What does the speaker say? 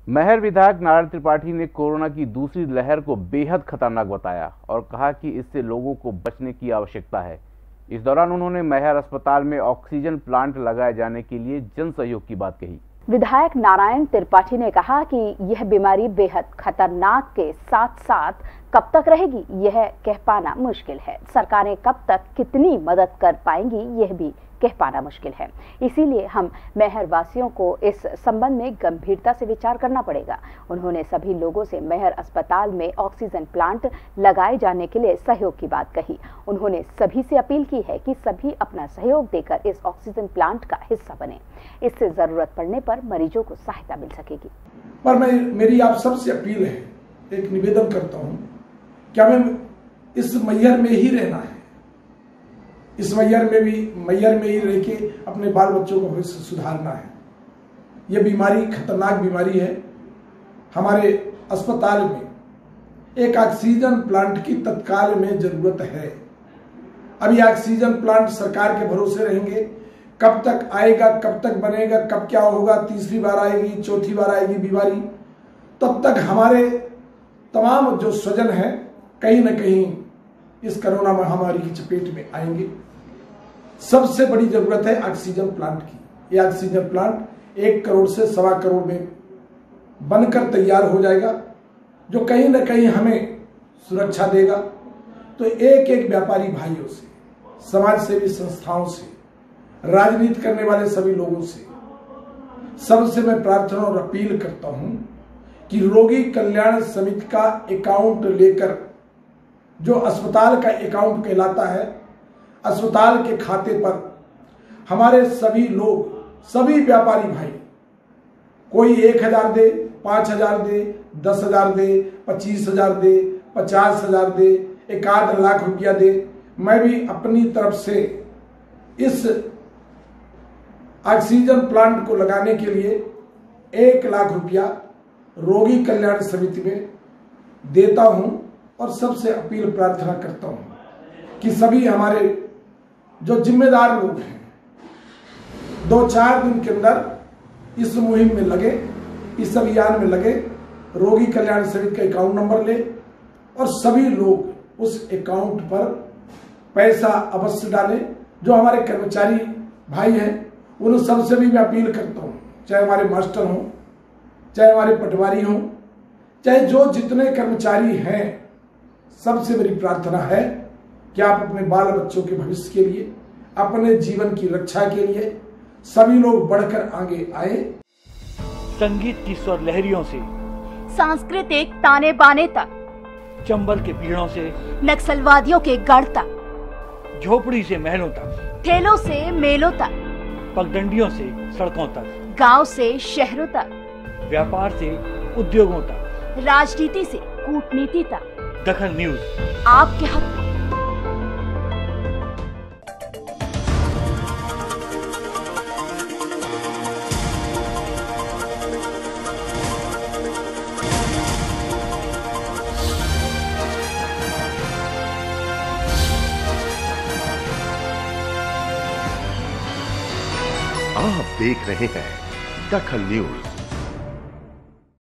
मैहर विधायक नारायण त्रिपाठी ने कोरोना की दूसरी लहर को बेहद खतरनाक बताया और कहा कि इससे लोगों को बचने की आवश्यकता है। इस दौरान उन्होंने मैहर अस्पताल में ऑक्सीजन प्लांट लगाए जाने के लिए जन सहयोग की बात कही। विधायक नारायण त्रिपाठी ने कहा कि यह बीमारी बेहद खतरनाक के साथ साथ कब तक रहेगी यह कह पाना मुश्किल है। सरकारें कब तक कितनी मदद कर पाएंगी यह भी कह पाना मुश्किल है। इसीलिए हम मैहर वासियों को इस संबंध में गंभीरता से विचार करना पड़ेगा। उन्होंने सभी लोगों से मैहर अस्पताल में ऑक्सीजन प्लांट लगाए जाने के लिए सहयोग की बात कही। उन्होंने सभी से अपील की है कि सभी अपना सहयोग देकर इस ऑक्सीजन प्लांट का हिस्सा बने। इससे जरूरत पड़ने पर मरीजों को सहायता मिल सकेगी। पर मेरी आप सबसे अपील है, एक निवेदन करता हूं कि हमें इस मैहर में ही रहना है। इस मैहर में ही रह के अपने बाल बच्चों को भविष्य सुधारना है। यह बीमारी खतरनाक बीमारी है। हमारे अस्पताल में एक ऑक्सीजन प्लांट की तत्काल में जरूरत है। अभी ऑक्सीजन प्लांट सरकार के भरोसे रहेंगे, कब तक आएगा, कब तक बनेगा, कब क्या होगा, तीसरी बार आएगी, चौथी बार आएगी बीमारी, तब तक हमारे तमाम जो स्वजन हैं कहीं न कहीं इस कोरोना महामारी की चपेट में आएंगे। सबसे बड़ी जरूरत है ऑक्सीजन प्लांट की। ये ऑक्सीजन प्लांट 1 करोड़ से 1.25 करोड़ में बनकर तैयार हो जाएगा, जो कहीं न कहीं हमें सुरक्षा देगा। तो एक एक व्यापारी भाइयों से, समाज सेवी संस्थाओं से, राजनीति करने वाले सभी लोगों से, सबसे मैं प्रार्थना और अपील करता हूं कि रोगी कल्याण समिति का अकाउंट लेकर, जो अस्पताल का अकाउंट कहलाता है, अस्पताल के खाते पर हमारे सभी लोग, सभी व्यापारी भाई, कोई 1,000 दे, 5,000 दे, 10,000 दे, 25,000 दे, 50,000 दे, 1 लाख रुपया दे। मैं भी अपनी तरफ से इस ऑक्सीजन प्लांट को लगाने के लिए 1 लाख रुपया रोगी कल्याण समिति में देता हूं और सबसे अपील प्रार्थना करता हूं कि सभी हमारे जो जिम्मेदार लोग हैं 2-4 दिन के अंदर इस मुहिम में लगे, इस अभियान में लगे, रोगी कल्याण समिति का अकाउंट नंबर ले और सभी लोग उस अकाउंट पर पैसा अवश्य डालें। जो हमारे कर्मचारी भाई हैं उन सबसे भी मैं अपील करता हूं, चाहे हमारे मास्टर हों, चाहे हमारे पटवारी हों, चाहे जो जितने कर्मचारी हैं, सबसे मेरी प्रार्थना है कि आप अपने बाल बच्चों के भविष्य के लिए, अपने जीवन की रक्षा के लिए सभी लोग बढ़कर आगे आए। संगीत की स्वर लहरियों से सांस्कृतिक ताने बाने तक, चंबल के पीड़ों से नक्सलवादियों के गढ़ तक, झोपड़ी से महलों तक, ठेलों से मेलों तक, पगडंडियों से सड़कों तक, गांव से शहरों तक, व्यापार से उद्योगों तक, राजनीति से कूटनीति तक, दखल न्यूज आपके हक में। आप देख रहे हैं दखल न्यूज।